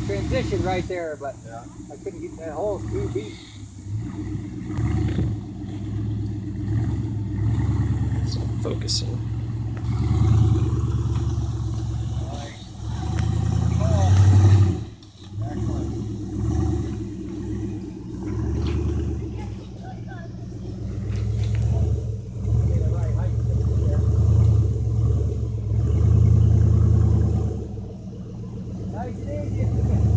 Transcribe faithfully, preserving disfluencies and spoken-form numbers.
transition right there, but yeah. I couldn't get that hole too deep. It's not focusing. Nice and easy.